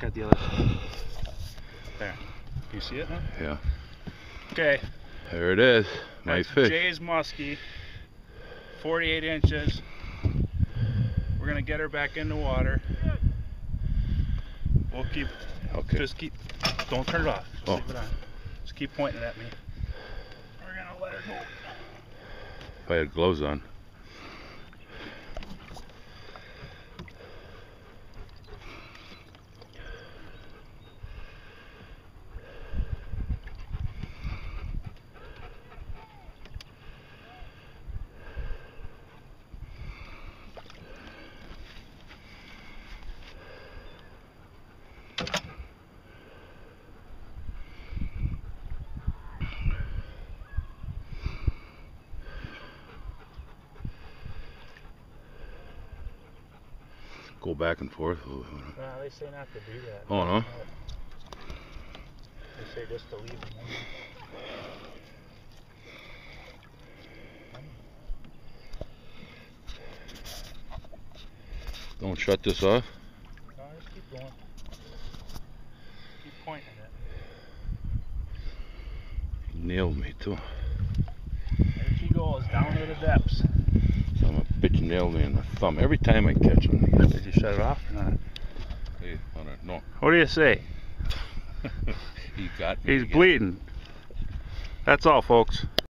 at the other side. There. You see it now? Yeah. Okay. There it is. Nice fish. Jay's muskie. 48 inches. We're gonna get her back in the water. We'll keep. Okay. Just keep. Don't turn it off. Just Oh. leave it on. Just keep pointing it at me. We're gonna let her go. If I had gloves on. Go back and forth. They say not to do that. Oh no? They say just to leave them. Don't shut this off. No, just keep going. Keep pointing it. Nailed me too. There she goes, down to the depths. Son of a bitch nailed me in the thumb every time I catch him. Did you shut it off or not? Hey, no. What do you say? He got me. He's bleeding. That's all, folks.